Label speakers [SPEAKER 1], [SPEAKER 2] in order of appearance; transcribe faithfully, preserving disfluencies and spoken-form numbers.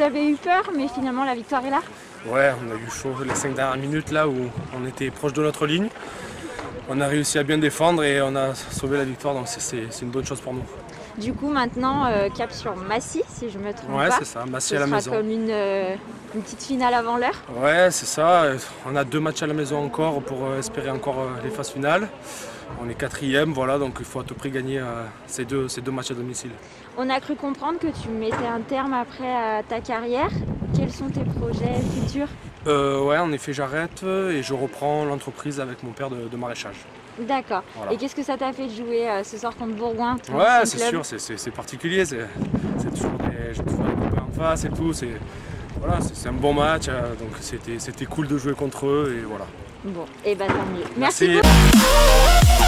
[SPEAKER 1] avez eu peur, mais finalement la victoire est là.
[SPEAKER 2] Ouais, on a eu chaud les cinq dernières minutes là où on était proche de notre ligne. On a réussi à bien défendre et on a sauvé la victoire, donc c'est une bonne chose pour nous.
[SPEAKER 1] Du coup, maintenant, euh, cap sur Massy, si je me trompe
[SPEAKER 2] ouais,
[SPEAKER 1] pas.
[SPEAKER 2] Ouais, c'est ça, Massy à la maison.
[SPEAKER 1] Ce sera comme une, euh, une petite finale avant l'heure.
[SPEAKER 2] Ouais, c'est ça. On a deux matchs à la maison encore pour espérer encore les phases finales. On est quatrième, voilà, donc il faut à tout prix gagner euh, ces, deux, ces deux matchs à domicile.
[SPEAKER 1] On a cru comprendre que tu mettais un terme après à ta carrière. Quels sont tes projets futurs?
[SPEAKER 2] euh, Ouais, en effet, j'arrête et je reprends l'entreprise avec mon père de, de maraîchage.
[SPEAKER 1] D'accord. Voilà. Et qu'est-ce que ça t'a fait de jouer euh, ce soir contre Bourgoin?
[SPEAKER 2] Ouais, c'est sûr, c'est particulier. C'est toujours des, j'ai toujours des copains en face et tout. C'est voilà, c'est un bon match, euh, donc c'était cool de jouer contre eux et voilà.
[SPEAKER 1] Bon, et bah tant mieux. Merci,
[SPEAKER 2] Merci.